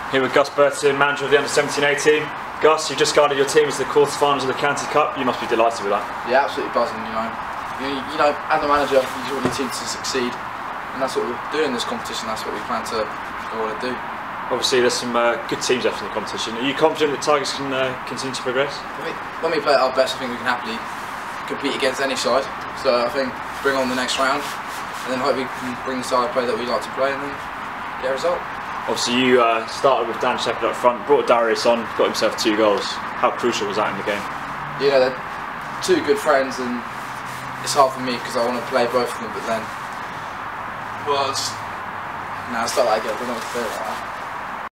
Here with Gus Burton, manager of the under-17A team. Gus, you've just guided your team into the quarter-finals of the County Cup. You must be delighted with that. Yeah, absolutely buzzing. You know, as a manager, you want your team to succeed, and that's what we're doing in this competition. That's what we plan to go on and do. Obviously, there's some good teams left in the competition. Are you confident that Tigers can continue to progress? When we play at our best, I think we can happily compete against any side. So I think bring on the next round, and then hope we can bring the style of play that we like to play, and then get a result. Obviously, you started with Dan Shepherd up front, brought Darius on, got himself 2 goals. How crucial was that in the game? You know, they're 2 good friends, and it's hard for me because I want to play both of them, but then, well, it's not like I don't know what to say about that.